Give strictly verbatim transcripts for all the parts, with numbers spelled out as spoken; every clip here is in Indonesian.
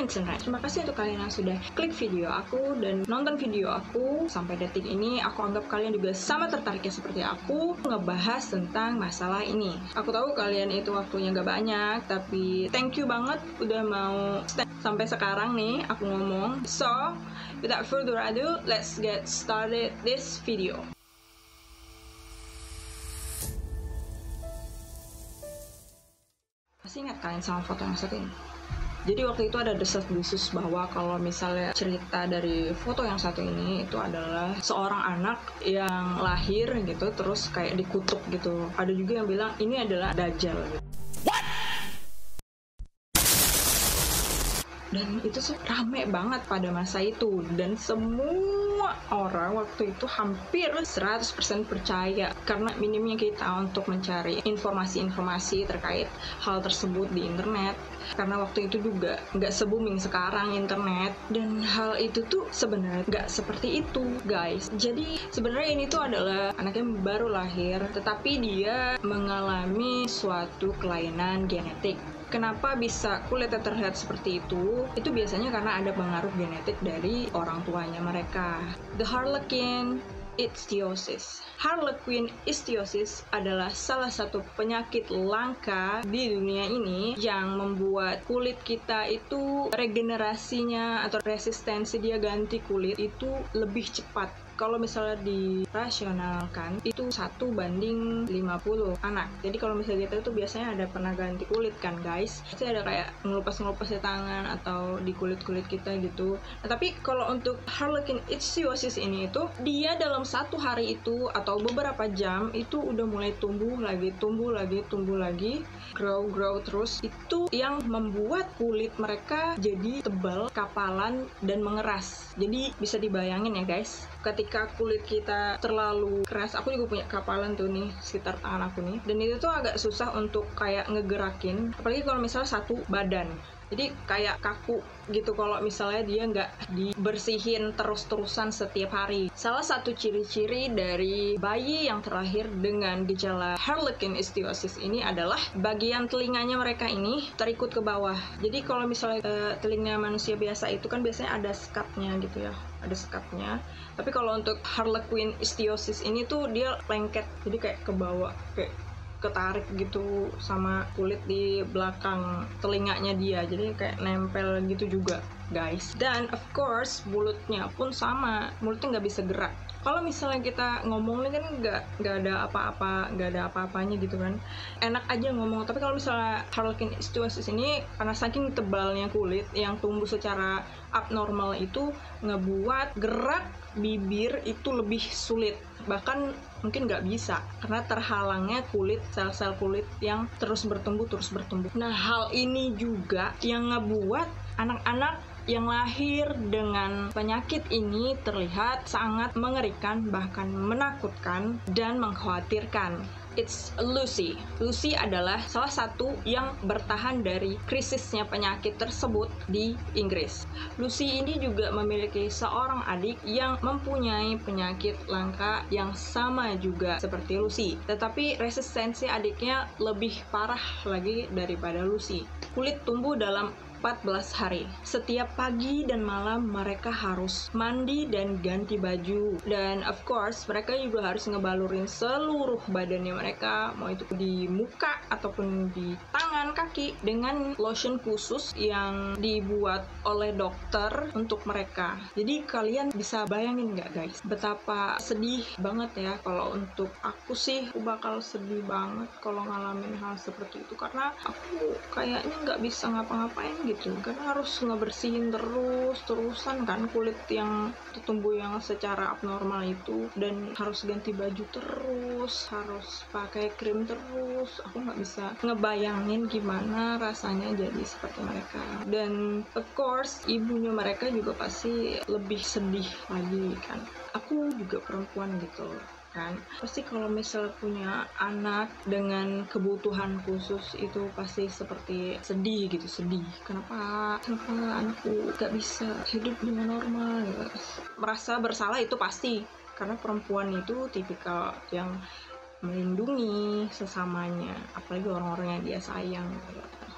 internet. Terima kasih untuk kalian yang sudah klik video aku dan nonton video aku sampai detik ini. Aku anggap kalian juga sama tertariknya seperti aku ngebahas tentang masalah ini. Aku tahu kalian itu waktunya gak banyak, tapi thank you banget udah mau stand sampai sekarang nih aku ngomong. So, without further ado, let's get started this video. Masih ingat kalian sama foto yang satu ini? Jadi waktu itu ada desas-desus bahwa kalau misalnya cerita dari foto yang satu ini itu adalah seorang anak yang lahir gitu terus kayak dikutuk gitu. Ada juga yang bilang ini adalah Dajjal gitu. What? Dan itu tuh rame banget pada masa itu dan semua orang waktu itu hampir seratus persen percaya karena minimnya kita untuk mencari informasi-informasi terkait hal tersebut di internet. Karena waktu itu juga nggak se-booming sekarang internet, dan hal itu tuh sebenarnya nggak seperti itu guys. Jadi sebenarnya ini tuh adalah anak yang baru lahir tetapi dia mengalami suatu kelainan genetik. Kenapa bisa kulitnya terlihat seperti itu? Itu biasanya karena ada pengaruh genetik dari orang tuanya mereka. The Harlequin ichthyosis. Harlequin ichthyosis adalah salah satu penyakit langka di dunia ini yang membuat kulit kita itu regenerasinya atau resistensi dia ganti kulit itu lebih cepat. Kalau misalnya dirasionalkan itu satu banding lima puluh anak. Jadi kalau misalnya kita itu biasanya ada pernah ganti kulit kan guys. Pasti ada kayak ngelupas-ngelupas di tangan atau di kulit-kulit kita gitu. Nah, tapi kalau untuk Harlequin ichthyosis ini itu dia dalam satu hari itu atau beberapa jam itu udah mulai tumbuh lagi, tumbuh lagi, tumbuh lagi, grow, grow terus. Itu yang membuat kulit mereka jadi tebal, kapalan, dan mengeras. Jadi bisa dibayangin ya guys, ketika kulit kita terlalu keras, aku juga punya kapalan tuh nih sekitar tangan aku nih, dan itu tuh agak susah untuk kayak ngegerakin, apalagi kalau misalnya satu badan. Jadi kayak kaku gitu kalau misalnya dia nggak dibersihin terus-terusan setiap hari. Salah satu ciri-ciri dari bayi yang terlahir dengan gejala Harlequin ichthyosis ini adalah bagian telinganya mereka ini terikut ke bawah. Jadi kalau misalnya uh, telinga manusia biasa itu kan biasanya ada sekatnya gitu ya, ada sekatnya. Tapi kalau untuk Harlequin ichthyosis ini tuh dia lengket, jadi kayak ke bawah, kayak ketarik gitu sama kulit di belakang telinganya dia, jadi kayak nempel gitu juga guys. Dan of course mulutnya pun sama, mulutnya nggak bisa gerak. Kalau misalnya kita ngomongnya kan nggak nggak ada apa-apa, nggak ada apa-apanya gitu kan, enak aja ngomong. Tapi kalau misalnya Harlequin ichthyosis ini karena saking tebalnya kulit yang tumbuh secara abnormal itu ngebuat gerak bibir itu lebih sulit, bahkan mungkin nggak bisa karena terhalangnya kulit, sel-sel kulit yang terus bertumbuh terus bertumbuh. Nah hal ini juga yang ngebuat anak-anak yang lahir dengan penyakit ini terlihat sangat mengerikan, bahkan menakutkan dan mengkhawatirkan. It's Lucy. Lucy adalah salah satu yang bertahan dari krisisnya penyakit tersebut di Inggris. Lucy ini juga memiliki seorang adik yang mempunyai penyakit langka yang sama juga seperti Lucy. Tetapi resistensi adiknya lebih parah lagi daripada Lucy. Kulit tumbuh dalam empat belas hari. Setiap pagi dan malam mereka harus mandi dan ganti baju. Dan of course mereka juga harus ngebalurin seluruh badannya mereka, mau itu di muka ataupun di tangan, kaki, dengan lotion khusus yang dibuat oleh dokter untuk mereka. Jadi kalian bisa bayangin nggak guys, betapa sedih banget ya. Kalau untuk aku sih, aku bakal sedih banget kalau ngalamin hal seperti itu, karena aku kayaknya nggak bisa ngapa-ngapain gitu, karena harus ngebersihin terus terusan kan kulit yang tumbuh yang secara abnormal itu, dan harus ganti baju terus, harus pakai krim terus. Aku nggak bisa ngebayangin gimana rasanya jadi seperti mereka. Dan of course ibunya mereka juga pasti lebih sedih lagi kan. Aku juga perempuan gitu kan, pasti kalau misal punya anak dengan kebutuhan khusus itu pasti seperti sedih gitu, sedih kenapa kenapa anakku gak bisa hidup dengan normal gitu. Merasa bersalah itu pasti, karena perempuan itu tipikal yang melindungi sesamanya, apalagi orang-orang yang dia sayang gitu.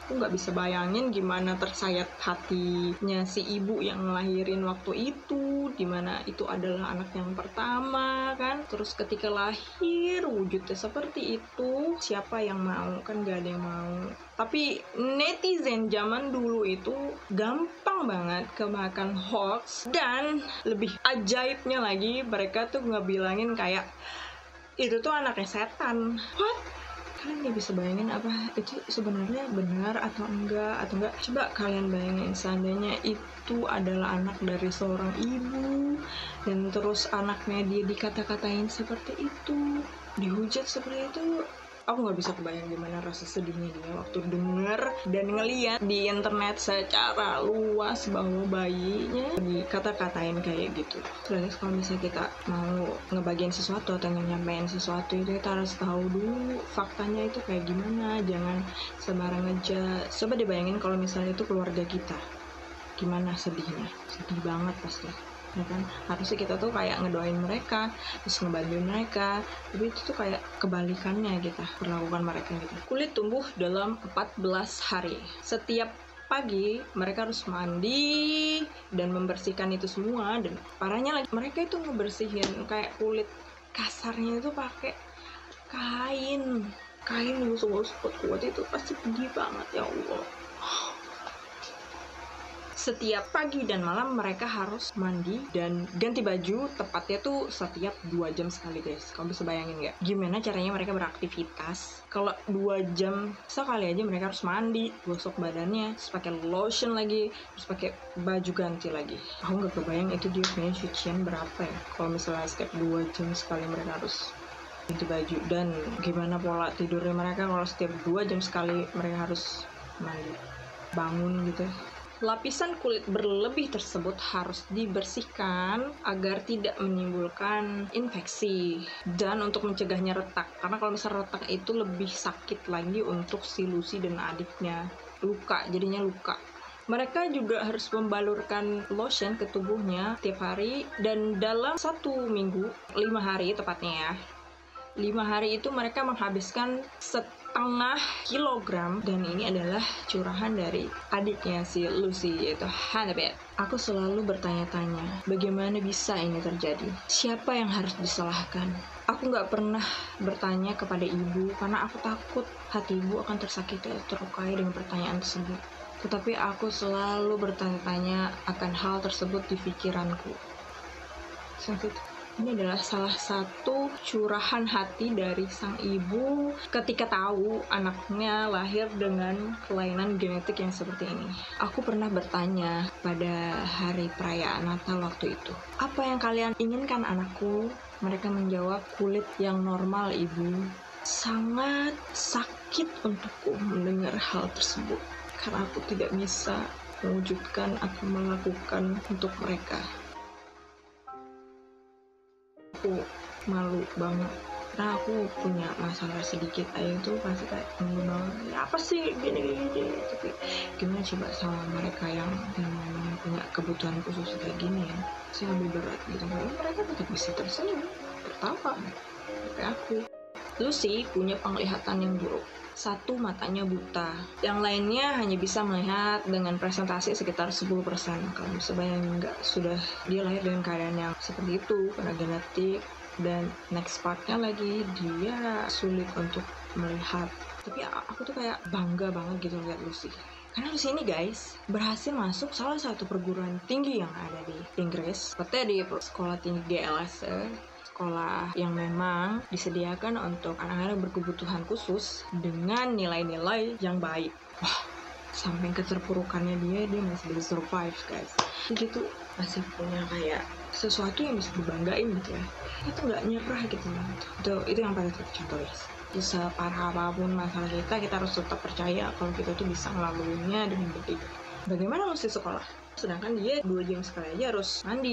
Aku nggak bisa bayangin gimana tersayat hatinya si ibu yang ngelahirin waktu itu, dimana itu adalah anak yang pertama kan. Terus ketika lahir wujudnya seperti itu, siapa yang mau? Kan gak ada yang mau. Tapi netizen zaman dulu itu gampang banget kemakan hoax, dan lebih ajaibnya lagi mereka tuh ngebilangin kayak itu tuh anaknya setan. What? Kalian nggak bisa bayangin apa itu sebenarnya benar atau enggak atau enggak. Coba kalian bayangin seandainya itu adalah anak dari seorang ibu, dan terus anaknya dia dikata-katain seperti itu, dihujat seperti itu. Aku nggak bisa kebayang gimana rasa sedihnya dia waktu denger dan ngeliat di internet secara luas bahwa bayinya dikata-katain kayak gitu. Terus kalau misalnya kita mau ngebagiin sesuatu atau nyampein sesuatu itu, kita harus tahu dulu faktanya itu kayak gimana. Jangan sembarang aja. Coba dibayangin kalau misalnya itu keluarga kita, gimana sedihnya. Sedih banget pasti, ya kan? Harusnya kita tuh kayak ngedoain mereka, terus ngebantuin mereka, tapi itu tuh kayak kebalikannya kita perlakukan mereka gitu. Kulit tumbuh dalam empat belas hari. Setiap pagi mereka harus mandi dan membersihkan itu semua, dan parahnya lagi mereka itu ngebersihin kayak kulit kasarnya itu pakai kain kain gosok-gosok kuat-kuat, itu pasti pedih banget, ya Allah. Setiap pagi dan malam mereka harus mandi dan ganti baju, tepatnya tuh setiap dua jam sekali, guys. Kamu bisa bayangin nggak gimana caranya mereka beraktivitas kalau dua jam sekali aja mereka harus mandi, gosok badannya, terus pakai lotion lagi, terus pakai baju ganti lagi. Aku nggak kebayang itu dia punya cucian berapa ya kalau misalnya setiap dua jam sekali mereka harus ganti baju. Dan gimana pola tidurnya mereka kalau setiap dua jam sekali mereka harus mandi, bangun gitu. Lapisan kulit berlebih tersebut harus dibersihkan agar tidak menimbulkan infeksi dan untuk mencegahnya retak. Karena kalau misalnya retak itu lebih sakit lagi untuk si Lucy dan adiknya. Luka, jadinya luka. Mereka juga harus membalurkan lotion ke tubuhnya tiap hari, dan dalam satu minggu, lima hari tepatnya ya. Lima hari itu mereka menghabiskan setengah kilogram, dan ini adalah curahan dari adiknya si Lucy, yaitu Hannibal. Aku selalu bertanya-tanya, bagaimana bisa ini terjadi? Siapa yang harus disalahkan? Aku nggak pernah bertanya kepada ibu karena aku takut hati ibu akan tersakiti atau terlukai dengan pertanyaan tersebut. Tetapi aku selalu bertanya-tanya akan hal tersebut di pikiranku. Sensitif. Ini adalah salah satu curahan hati dari sang ibu ketika tahu anaknya lahir dengan kelainan genetik yang seperti ini. Aku pernah bertanya pada hari perayaan Natal waktu itu, apa yang kalian inginkan anakku? Mereka menjawab, kulit yang normal, ibu. Sangat sakit untukku mendengar hal tersebut, karena aku tidak bisa mewujudkan atau melakukan untuk mereka. Aku malu banget karena aku punya masalah sedikit aja tuh pasti kayak malu banget, ya apa sih gini gini, tapi gimana coba sama mereka yang yang punya kebutuhan khusus kayak gini ya, sih lebih berat gitu. Mereka tetap bisa tersenyum, tertawa kayak aku. Lucy punya penglihatan yang buruk. Satu matanya buta, yang lainnya hanya bisa melihat dengan presentasi sekitar sepuluh persen. Kalau bisa bayangin nggak, sudah dia lahir dengan keadaan yang seperti itu karena genetik, dan next partnya lagi dia sulit untuk melihat. Tapi aku tuh kayak bangga banget gitu lihat Lucy. Karena Lucy ini guys berhasil masuk salah satu perguruan tinggi yang ada di Inggris, seperti di sekolah tinggi G L S E, sekolah yang memang disediakan untuk anak-anak berkebutuhan khusus dengan nilai-nilai yang baik. Wah, samping keterpurukannya dia, dia masih bisa survive guys. Jadi tuh masih punya kayak sesuatu yang bisa dibanggain gitu ya. Itu nggak nyerah gitu. Itu, itu yang paling tercontoh guys. Bisa parah apapun masalah kita, kita harus tetap percaya kalau kita tuh bisa ngelaluinnya dengan baik. Bagaimana Lucy sekolah? Sedangkan dia dua jam sekali aja harus mandi,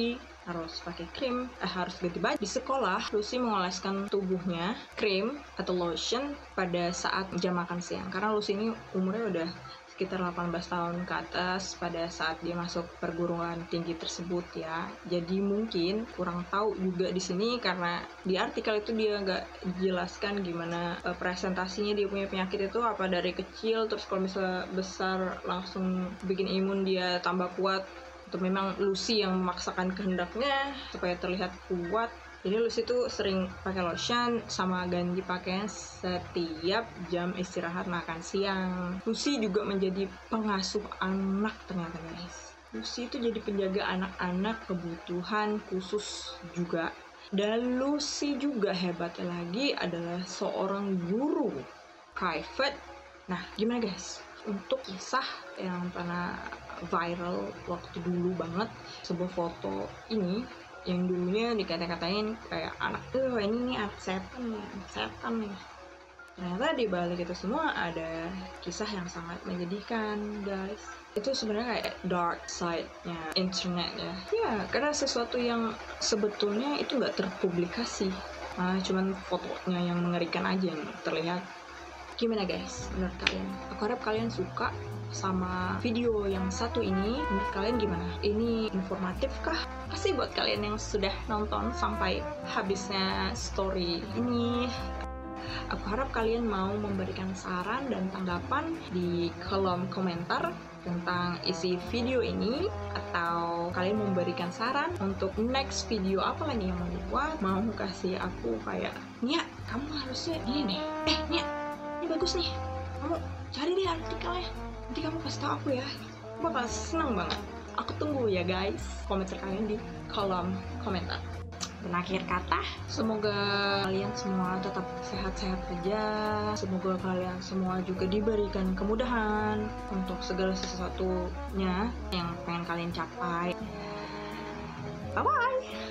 harus pakai krim, eh, harus ganti baju. Di sekolah, Lucy mengoleskan tubuhnya krim atau lotion pada saat jam makan siang. Karena Lucy ini umurnya udah sekitar delapan belas tahun ke atas pada saat dia masuk perguruan tinggi tersebut ya. Jadi mungkin kurang tahu juga di sini karena di artikel itu dia nggak jelaskan gimana uh, presentasinya dia punya penyakit itu apa dari kecil, terus kalau misalnya besar langsung bikin imun dia tambah kuat, atau memang Lucy yang memaksakan kehendaknya supaya terlihat kuat. Jadi Lucy tuh sering pakai lotion sama ganti pakaian setiap jam istirahat makan siang. Lucy juga menjadi pengasuh anak ternyata guys. Lucy itu jadi penjaga anak-anak kebutuhan khusus juga. Dan Lucy juga hebatnya lagi adalah seorang guru private. Nah gimana guys? Untuk kisah yang pernah viral waktu dulu banget, sebuah foto ini yang dulunya dikata-katain kayak anak tuh ini nih anak setan nih, anak setan nih. Ternyata di balik itu semua ada kisah yang sangat menyedihkan guys. Itu sebenarnya kayak dark side-nya internet ya. Ya karena sesuatu yang sebetulnya itu nggak terpublikasi, nah, cuman fotonya yang mengerikan aja yang terlihat. Gimana guys menurut kalian? Aku harap kalian suka sama video yang satu ini. Menurut kalian gimana? Ini informatif kah? Pasti buat kalian yang sudah nonton sampai habisnya story ini. Aku harap kalian mau memberikan saran dan tanggapan di kolom komentar tentang isi video ini, atau kalian memberikan saran untuk next video apa lagi yang mau dibuat. Mau kasih aku kayak, Nia kamu harusnya gini nih, eh Nia ini bagus nih, kamu cari deh artikelnya, nanti kamu kasih tau aku ya. Aku bakal seneng banget. Aku tunggu ya guys komentar kalian di kolom komentar. Dan akhir kata, semoga kalian semua tetap sehat-sehat aja. Semoga kalian semua juga diberikan kemudahan untuk segala sesuatunya yang pengen kalian capai. Bye-bye!